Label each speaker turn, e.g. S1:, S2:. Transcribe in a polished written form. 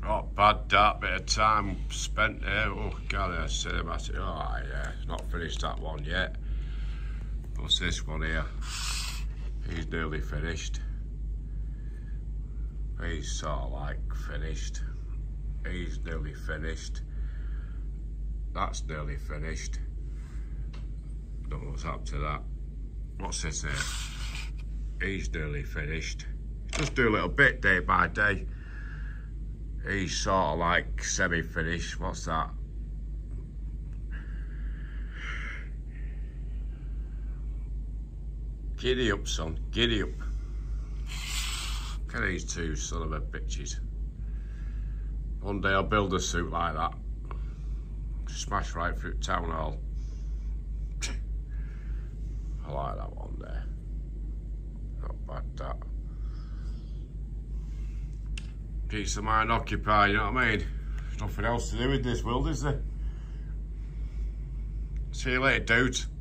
S1: Not bad, that bit of time spent here. Oh god, a cinematic. Oh yeah, not finished that one yet. What's this one here? He's nearly finished. He's sort of like finished. He's nearly finished. That's nearly finished. Don't know what's up to that. What's this here? He's nearly finished. Just do a little bit day by day. He's sort of like semi-finished. What's that? Giddy up, son. Giddy up. Look at these two son of a bitches. One day I'll build a suit like that. Smash right through town hall. I like that one there. Not bad, that. Keeps the mind occupied, you know what I mean? There's nothing else to do in this world, is there? See you later, dudes.